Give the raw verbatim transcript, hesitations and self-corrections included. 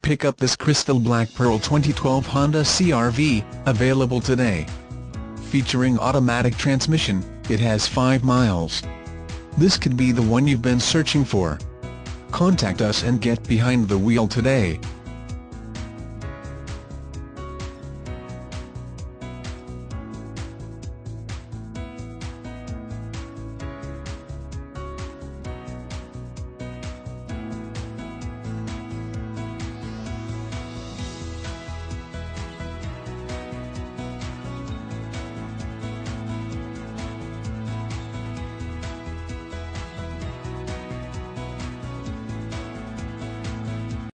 pick up this crystal black pearl twenty twelve Honda C R V, available today. Featuring automatic transmission, it has five miles. This could be the one you've been searching for. Contact us and get behind the wheel today.